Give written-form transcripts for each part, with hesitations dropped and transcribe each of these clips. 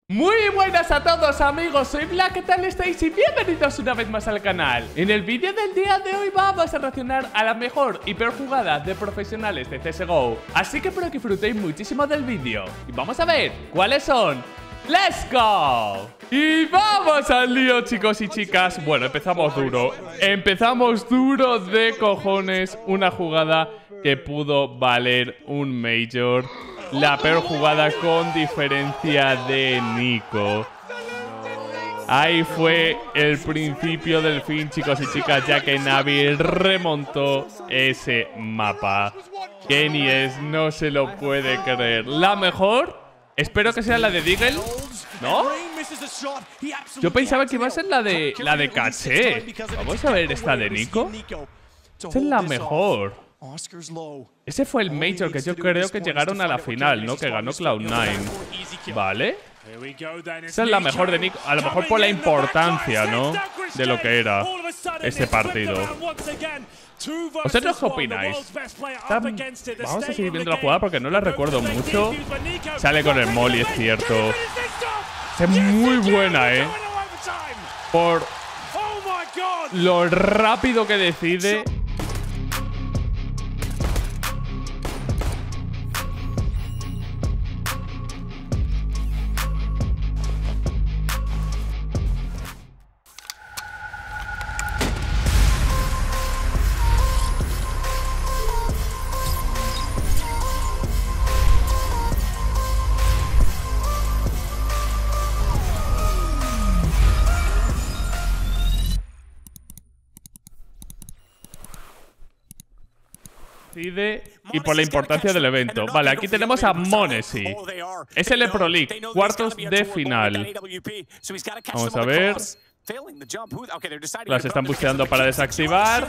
Muy buenas a todos amigos, soy Black, ¿qué tal estáis? Y bienvenidos una vez más al canal. En el vídeo del día de hoy vamos a reaccionar a la mejor y peor jugada de profesionales de CSGO. Así que espero que disfrutéis muchísimo del vídeo y vamos a ver cuáles son. ¡Let's go! Y vamos al lío, chicos y chicas. Bueno, empezamos duro de cojones. Una jugada que pudo valer un Major. La peor jugada con diferencia de Nico. Ahí fue el principio del fin, chicos y chicas, ya que Navi remontó ese mapa. Kenny no se lo puede creer. La mejor, espero que sea la de Deagle, ¿no? Yo pensaba que iba a ser la de Caché. Vamos a ver esta de Nico. Esta es la mejor. Ese fue el Major que yo creo que llegaron a la final, ¿no? Que ganó Cloud9. Vale. Esa es la mejor de Nico. A lo mejor por la importancia, ¿no? De lo que era ese partido. ¿Vosotros qué opináis? Vamos a seguir viendo la jugada porque no la recuerdo mucho. Sale con el molly, es cierto. Es muy buena, ¿eh? Por lo rápido que decide. Y por la importancia del evento. Vale, aquí tenemos a m0NESY. Es el Pro League, cuartos de final. Vamos a ver. Las están buscando para desactivar.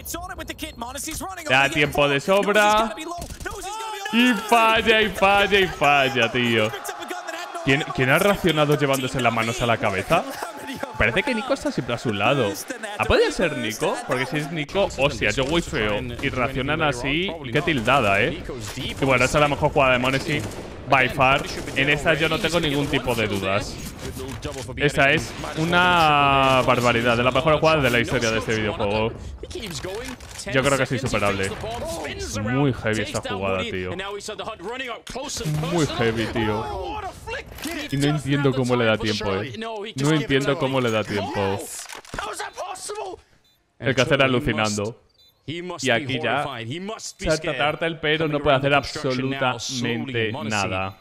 Da tiempo de sobra. Y falla, tío. ¿Quién ha reaccionado llevándose las manos a la cabeza? Parece que Nico está siempre a su lado. ¿Ah, puede ser Nico? Porque si es Nico, hostia, yo voy feo. Y reaccionan así, qué tildada, ¿eh? Y bueno, esta es la mejor jugada de m0NESY by far. En esta yo no tengo ningún tipo de dudas. Esa es una barbaridad. De las mejores jugadas de la historia de este videojuego. Yo creo que es insuperable. Muy heavy esta jugada, tío. Muy heavy, tío. Y no entiendo cómo le da tiempo, ¿eh? No entiendo cómo le da tiempo. El que hacer alucinando. Y aquí ya salta Turtle, pero no puede hacer absolutamente nada.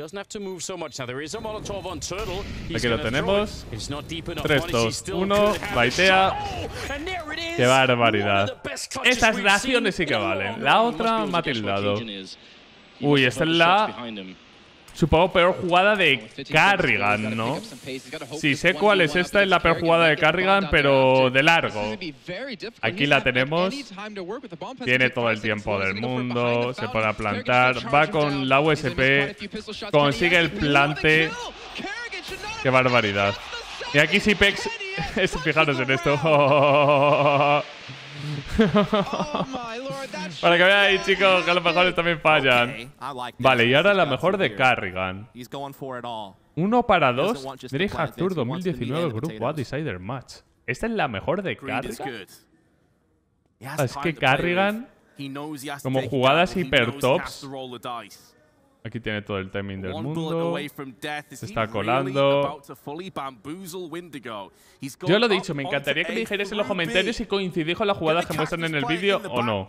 Aquí lo tenemos. 3, 2, 1. Baitea. ¡Qué barbaridad! Estas reacciones sí que valen. La otra me ha tildado. Uy, esta es la... supongo peor jugada de Carrigan, ¿no? Sí, sé cuál es esta. Es la peor jugada de Carrigan, pero de largo. Aquí la tenemos. Tiene todo el tiempo del mundo. Se pone a plantar. Va con la USP. Consigue el plante. ¡Qué barbaridad! Y aquí Sipex... fijaros en esto. Para que veáis, chicos, que a lo mejor también fallan. Vale, y ahora la mejor de Carrigan. 1 para 2. DreamHack Tour 2019 Group A Decider Match. Esta es la mejor de Carrigan. Es que Carrigan, como jugadas hiper tops. Aquí tiene todo el timing del mundo. Se está colando. Yo lo he dicho, me encantaría que me dijerais en los comentarios si coincidís con las jugadas que muestran en el vídeo o no.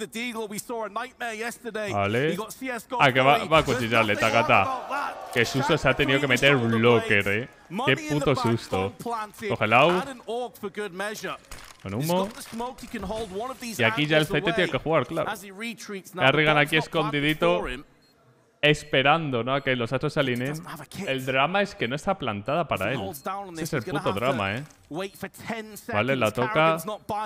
Vale. Ah, que va a cuchillarle, tacata. Qué susto se ha tenido que meter Blocker, eh. Qué puto susto. Coge el out. Con humo. Y aquí ya el CT tiene que jugar, claro. Carrigan aquí escondidito. Esperando, ¿no? A que los astros se alineen. El drama es que no está plantada para él. Ese es el puto drama, ¿eh? Vale, la toca.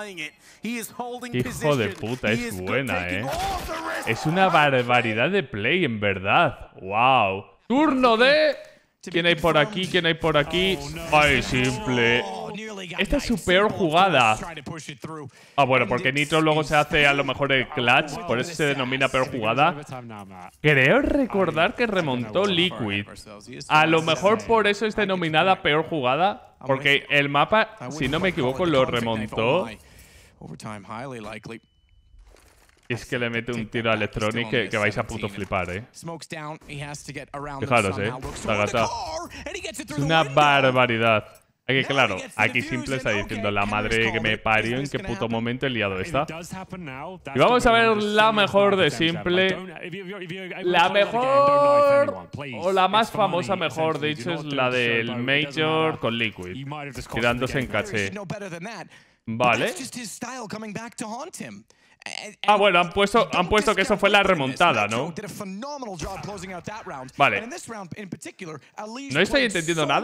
Hijo de puta, es buena, ¿eh? Es una barbaridad de play, en verdad. ¡Wow! Turno de ¿Quién hay por aquí? ¿Quién hay por aquí? ¡Ay, simple! Esta es su peor jugada. Ah, bueno, porque Nitro luego se hace a lo mejor el clutch, por eso se denomina peor jugada. Creo recordar que remontó Liquid. A lo mejor por eso es denominada peor jugada, porque el mapa, si no me equivoco, lo remontó. Y es que le mete un tiro a Electronic que vais a puto flipar, Fijaros, la gata. Es una barbaridad. Aquí, claro, aquí simple está diciendo la madre que me parió, en qué puto momento he liado esta. Y vamos a ver la mejor de simple. La mejor, o la más famosa, mejor dicho, es la del Major con Liquid, tirándose en caché. Vale. Ah, bueno, han puesto que eso fue la remontada, ¿no? Vale. ¿No estoy entendiendo nada?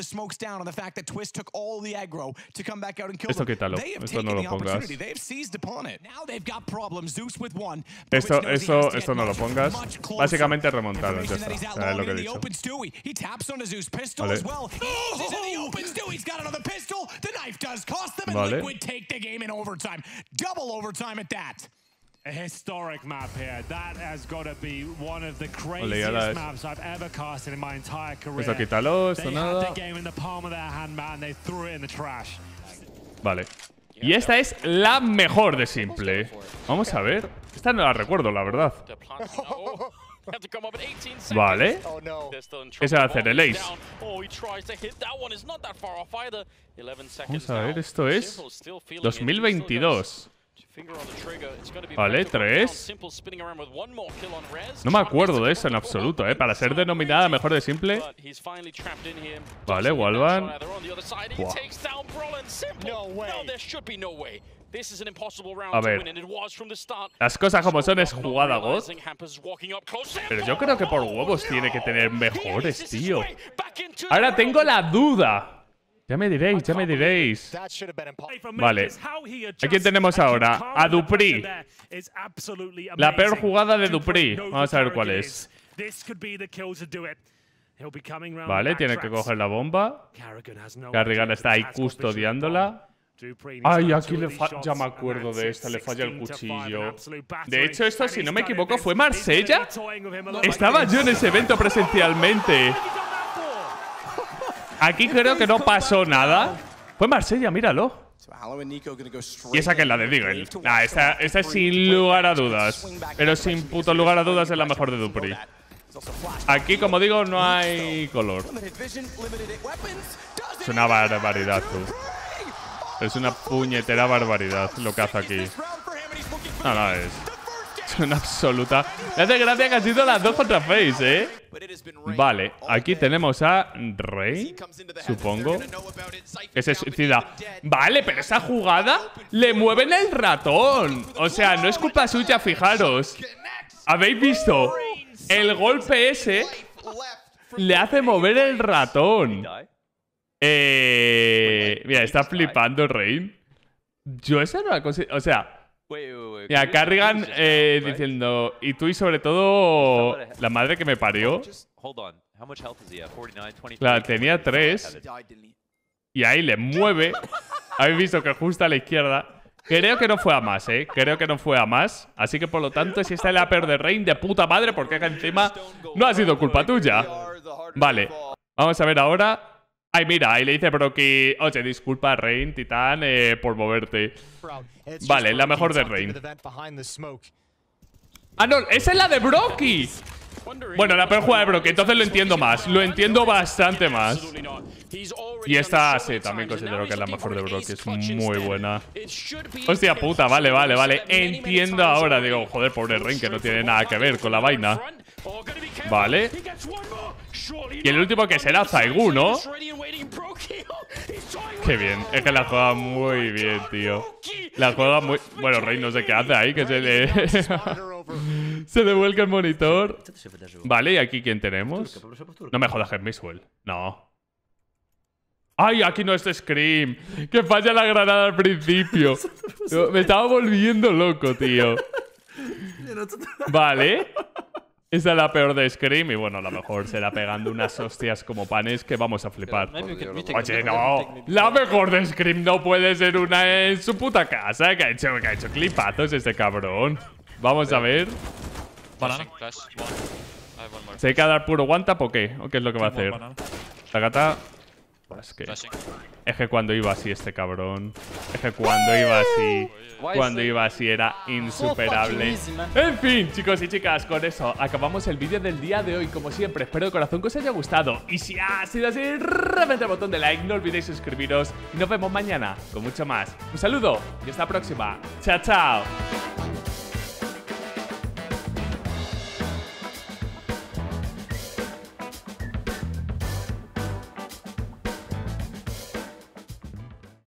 Esto quítalo. Esto no lo pongas. Esto no lo pongas. Básicamente remontada, ya está. O sea, es lo que he dicho. Vale. Vale. A historic map here. That has got to be one of the craziest maps I've ever casted in my entire career. Esto quítalo, esto nada. They had the game in the palm of their hand, man. They threw it in the trash. Vale. Y esta es la mejor de simple. Vamos a ver. Esta no la recuerdo, la verdad. Vale. Ese va a hacer el ace. Vamos a ver, esto es 2022. Vale, 3. No me acuerdo de eso en absoluto, para ser denominada mejor de simple. Vale, Wallvan. A ver, las cosas como son, es jugada God. Pero yo creo que por huevos tiene que tener mejores, tío. Ahora tengo la duda. Ya me diréis, ya me diréis. Vale. ¿A quién tenemos ahora? A Dupree. La peor jugada de Dupree. Vamos a ver cuál es. Vale, tiene que coger la bomba. Carrigan está ahí custodiándola. Ay, aquí le falla. Ya me acuerdo de esta, le falla el cuchillo. De hecho, esto, si no me equivoco, ¿fue Marsella? Estaba yo en ese evento presencialmente. Aquí creo que no pasó nada. Fue Marsella, míralo. Y esa que es la de Deagle. Nah, esta es sin lugar a dudas. Pero sin puto lugar a dudas es la mejor de Dupree. Aquí, como digo, no hay color. Es una barbaridad, tú. Es una puñetera barbaridad lo que hace aquí. No, es una absoluta. Me hace gracia que han sido las dos contra Face, Vale, aquí tenemos a Rey, supongo, que se suicida. Vale, pero esa jugada le mueven el ratón. O sea, no es culpa suya, fijaros. ¿Habéis visto? El golpe ese le hace mover el ratón. Mira, está flipando Rey. Yo eso no la consigo. O sea, mira, Carrigan diciendo, y tú y sobre todo la madre que me parió. Claro, tenía 3. Y ahí le mueve. Habéis visto que justo a la izquierda. Creo que no fue a más, Creo que no fue a más. Así que por lo tanto, si esta es la peor de Rain, de puta madre, porque acá encima no ha sido culpa tuya. Vale, vamos a ver ahora. Ay, mira, ahí le dice Brocky, oye, disculpa, Rain, Titán, por moverte. Vale, la mejor de Rain. Ah, no, esa es la de Brocky. Bueno, la peor jugada de Brocky, entonces lo entiendo más. Lo entiendo bastante más. Y esta, sí, también considero que es la mejor de Brocky. Es muy buena. Hostia puta, vale. Entiendo ahora. Digo, joder, pobre Rain, que no tiene nada que ver con la vaina. Vale. Y el último que será Zaigu, ¿no? Qué bien. Es que la juega muy bien, tío. La juega muy... Bueno, Rey no sé qué hace ahí, que se le... se le vuelca el monitor. Vale, ¿y aquí quién tenemos? No me jodas, Miswell. No. ¡Ay, aquí no es Scream! ¡Que falla la granada al principio! Me estaba volviendo loco, tío. Vale. Esa es la peor de Scream y bueno, a lo mejor será pegando unas hostias como panes que vamos a flipar. Oye, no. La mejor de Scream no puede ser una en su puta casa. Que ha hecho clipazos este cabrón. Vamos a ver. ¿Se hay que dar puro one tap o qué? ¿O qué es lo que va a hacer? Tagata. Es que cuando iba así este cabrón. Es que cuando iba así. Cuando iba así era insuperable. En fin, chicos y chicas, con eso acabamos el vídeo del día de hoy. Como siempre, espero de corazón que os haya gustado. Y si ha sido así, reventad el botón de like. No olvidéis suscribiros. Y nos vemos mañana con mucho más. Un saludo y hasta la próxima. Chao, chao.